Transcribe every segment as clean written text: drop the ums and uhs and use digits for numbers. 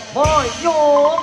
哎呦！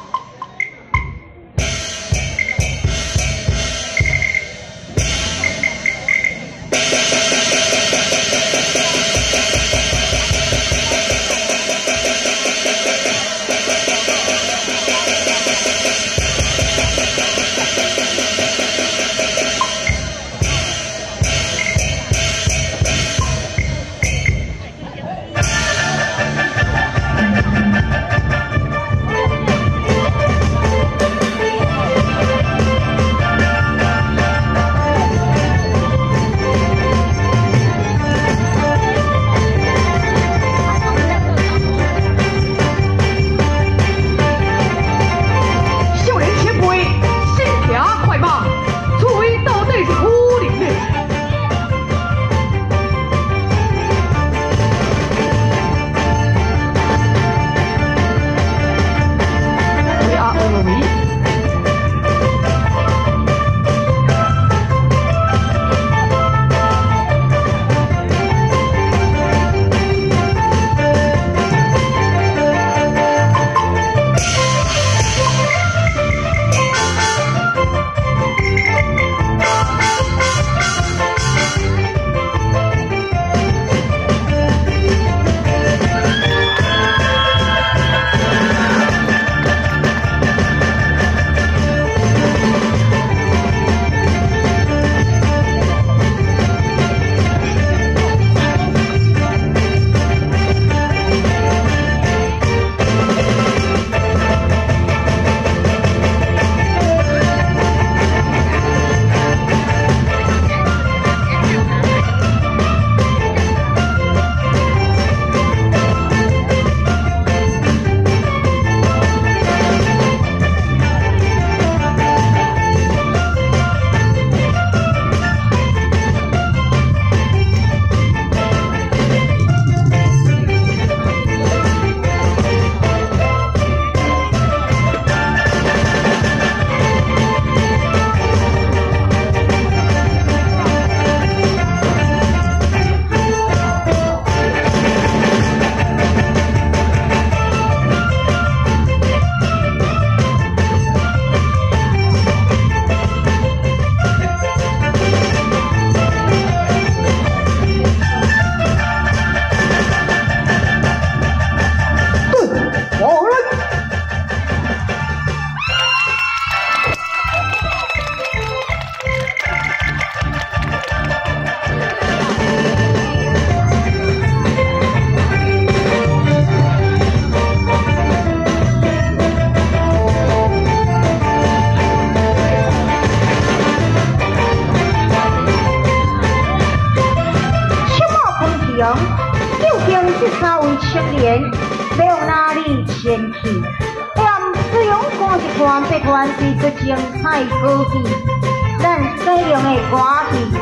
究竟这三位青年要往哪里前去？踮水用看一看，必然是最精彩歌曲。咱使用的歌曲，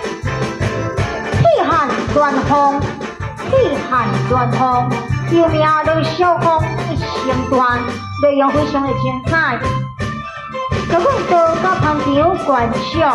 气汉乱风，气汉乱风，有名落小风一成段，内容非常的精彩。就阮到到旁场观赏。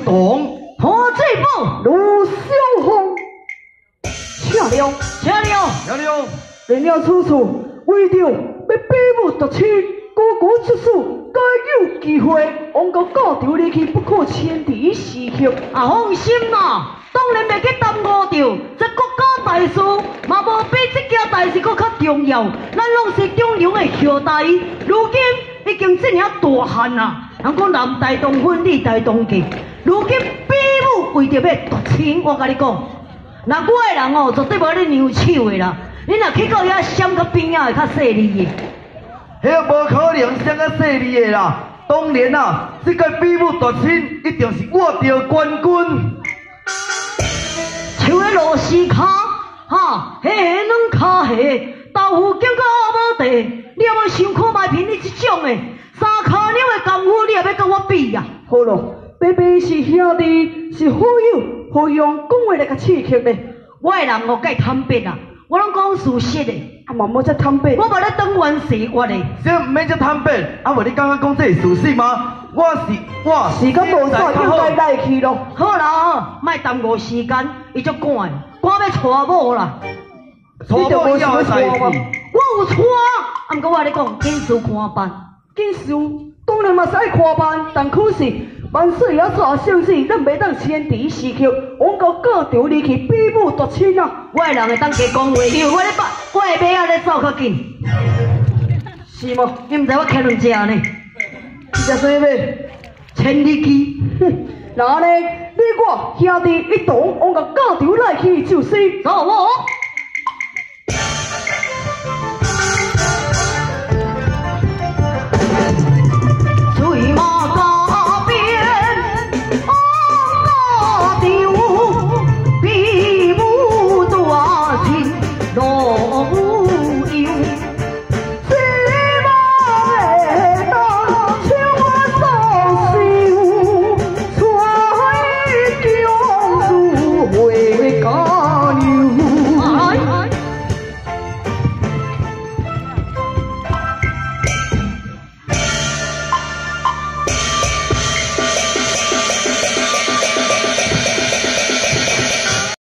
同， 何罪宝， 卢小凤，请了， 请了， 了了， 连了此事，为着要比母夺亲，哥哥出事，该有机会，王国教条离去，不可牵敌时刻。 啊，放心啦，当然袂去耽误着，这国家大事嘛无比这件代志搁较重要，咱拢是中央的兄弟，如今已经这样大汉啦，人讲男大当婚，女大当嫁，如今比母为着要夺亲，我甲你讲，那我的人哦，绝对无咧娘手的啦，你若去到遐闪个边仔会较细腻的。 迄无可能啥个细腻的啦。当然啦，这个比武夺亲一定是我着冠军。 像迄螺丝卡，哈，迄下软卡下，豆腐经过乌无地，你有无想看卖凭你这种的三脚鸟的功夫，你也要跟我比呀？ 好咯，爸爸是兄弟，是好友，何用讲话来甲刺激呢？ 我的人哦，该坦白啦，我拢讲事实的， 啊，嘛莫再坦白。 我无咧当冤死我的。 这毋免遮坦白，啊无你刚刚讲这是事实吗？我时间无煞，应该来去咯。 好啦，莫耽误时间，伊足赶的，赶要娶某啦。 娶某以后的代志， 我有娶，啊，毋过我咧讲，紧事看办。 紧事当然嘛是爱看办，但可是万岁也煞小事，咱袂当牵敌时刻，王国教条离去，比武夺亲啊！ 我的人会当加讲话，因为我咧把我的马仔咧走较紧。 是吗？ 你毋知我开两只呢？ 一只啥马？ 千里骑。 哼，那呢？你我兄弟一同，王国教条来去就是。 走我。